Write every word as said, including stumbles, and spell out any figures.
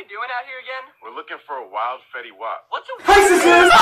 you doing out here again? We're looking for a wild Fetty Wap. What's a Hi, sisters!